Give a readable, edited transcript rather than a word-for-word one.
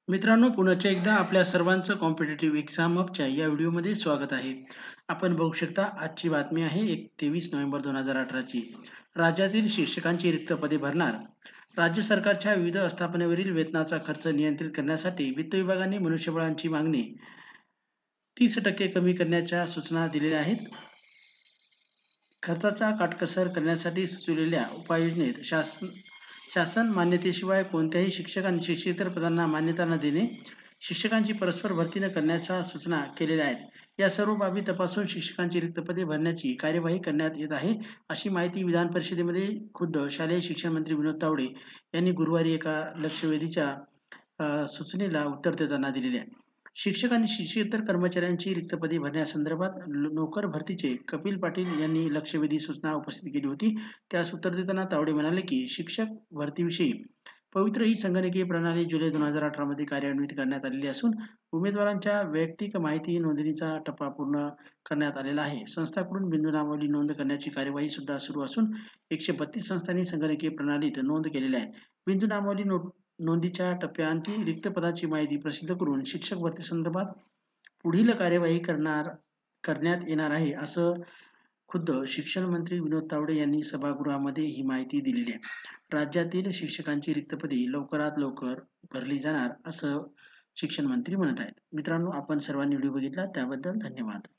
मित्रांनो, पुन्हा एकदा आपल्या सर्वांचं कॉम्पिटिटिव्ह एक्झाम अपच्या या व्हिडिओमध्ये स्वागत आहे. आपण बघू शकता आजची बातमी आहे 23 नोव्हेंबर 2018ची. राज्यातील शिक्षकांची रिक्त पदे भरणार. राज्य सरकारच्या विविध आस्थापनेवरील वेतनाचा खर्च नियंत्रित करण्यासाठी वित्त विभागाने मनुष्यबळाची मागणी 30% कमी करण्याच्या सूचना दिलेल्या आहेत. खर्चाचा काटकसर करण्यासाठी सुचवलेल्या उपाययोजनेत शासन मान्यतेशिवाय कोणत्याही शिक्षक आणि शिक्षकेतर पदांना मान्यता न देणे, शिक्षकांची परस्पर भरती न करण्याच्या सूचना केलेल्या आहेत. या सर्व बाबी तपासून शिक्षकांची रिक्त पदे भरण्याची कार्यवाही करण्यात येत आहे, अशी माहिती विधान परिषदेमध्ये खुद्द शालेय शिक्षण मंत्री विनोद तावडे यांनी गुरुवारी एका लक्षवेधीच्या सूचनेला उत्तर देताना दिलेली आहे. शिक्षक आणि शिक्षकेतर कर्मचाऱ्यांची रिक्त पदे भरण्यासंदर्भात नोकर भरतीचे कपिल पाटील यांनी लक्षवेधी सूचना उपस्थित केली होती. त्यास उत्तर देताना तावडे म्हणाले की शिक्षक भरतीविषयी पवित्र ही संगणकीय प्रणाली जुलै 2018 मध्ये कार्यान्वित करण्यात आलेली असून उमेदवारांच्या वैयक्तिक माहिती नोंदणीचा टप्पा पूर्ण करण्यात आलेला आहे. संस्थांकडून बिंदू नामावली नोंद करण्याची कार्यवाही सुद्धा सुरू असून 132 संस्थांनी संगणकीय प्रणालीत नोंद केलेल्या आहेत. बिंदू नामावली नोंदीच्या टप्प्याअंती रिक्त पदाची माहिती प्रसिद्ध करून शिक्षक भरतीसंदर्भात पुढील कार्यवाही करण्यात येणार आहे, असं खुद्द शिक्षण मंत्री विनोद तावडे यांनी सभागृहामध्ये ही माहिती दिलेली आहे. राज्यातील शिक्षकांची रिक्त पदे लवकरात लवकर भरली जाणार, असं शिक्षण मंत्री म्हणत आहेत. मित्रांनो, आपण सर्वांनी व्हिडिओ बघितला त्याबद्दल धन्यवाद.